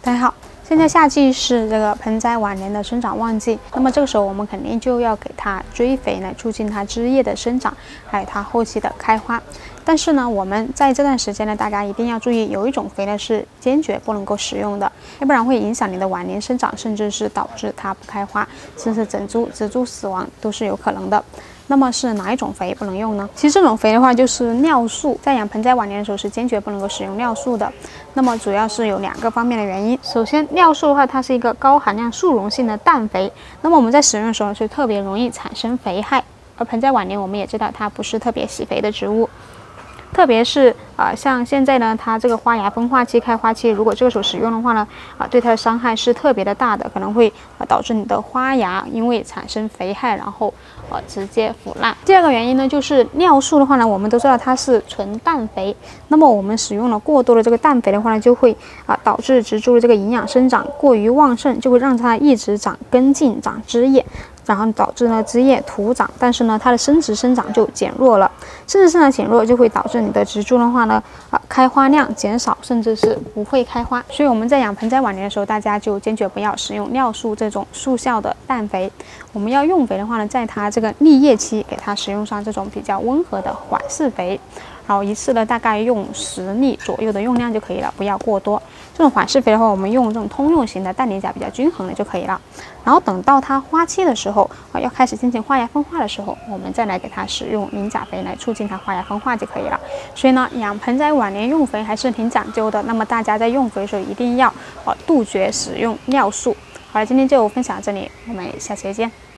大家好，现在夏季是这个盆栽晚年的生长旺季，那么这个时候我们肯定就要给它追肥来促进它枝叶的生长，还有它后期的开花。但是呢，我们在这段时间呢，大家一定要注意，有一种肥呢是坚决不能够使用的，要不然会影响你的晚年生长，甚至是导致它不开花，甚至整株植株死亡都是有可能的。那么是哪一种肥不能用呢？其实这种肥的话就是尿素，在养盆栽晚年的时候是坚决不能够使用尿素的。那么主要是有2个方面的原因。首先，尿素的话，它是一个高含量树溶性的氮肥，那么我们在使用的时候是特别容易产生肥害。而盆栽晚年我们也知道它不是特别喜肥的植物。特别是像现在呢，它这个花芽分化期、开花期，如果这个时候使用的话呢，对它的伤害是特别的大的，可能会导致你的花芽因为产生肥害，然后直接腐烂。第2个原因呢，就是尿素的话呢，我们都知道它是纯氮肥，那么我们使用了过多的这个氮肥的话呢，就会导致植株的这个营养生长过于旺盛，就会让它一直长根茎、长枝叶。然后导致呢枝叶徒长，但是呢它的生殖生长就减弱了，生殖生长减弱就会导致你的植株的话呢开花量减少，甚至是不会开花。所以我们在养盆栽晚年的时候，大家就坚决不要使用尿素这种速效的氮肥。我们要用肥的话呢，在它这个立叶期给它使用上这种比较温和的缓释肥，然后一次呢大概用10粒左右的用量就可以了，不要过多。这种缓释肥的话，我们用这种通用型的氮磷钾比较均衡的就可以了。然后等到它花期的时候要开始进行花芽分化的时候，我们再来给它使用磷钾肥来促进它花芽分化就可以了。所以呢，养盆栽晚年用肥还是挺讲究的。那么大家在用肥的时候一定要杜绝使用尿素。好了，今天就分享到这里，我们下期再见。